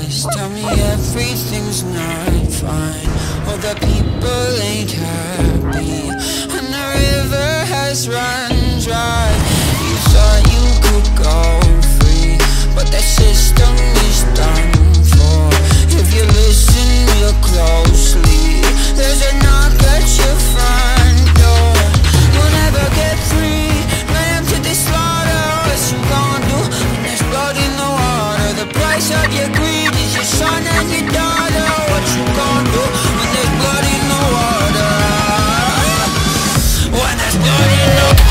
eyes tell me everything's not fine. All the people ain't happy, and the river has run dry. You thought you could go free, but that system is done for. If you listen real closely, there's a knock at your front door. You'll never get free, ran to the slaughter. What you gonna do when there's blood in the water? The price of your greed is your son and your daughter. What you gonna do when there's blood in the water? When there's blood in the water.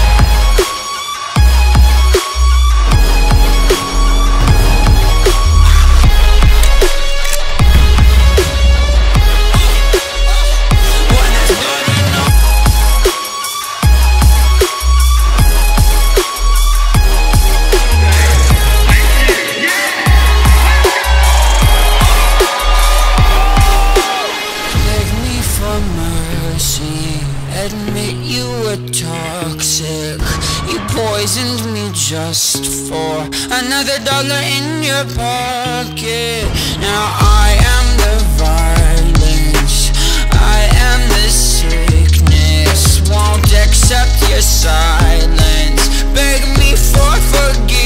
Admit you were toxic. You poisoned me just for another dollar in your pocket. Now I am the violence, I am the sickness. Won't accept your silence, beg me for forgiveness.